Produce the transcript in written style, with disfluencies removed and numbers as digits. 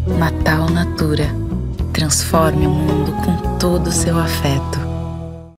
Natal Natura. Transforme o mundo com todo o seu afeto.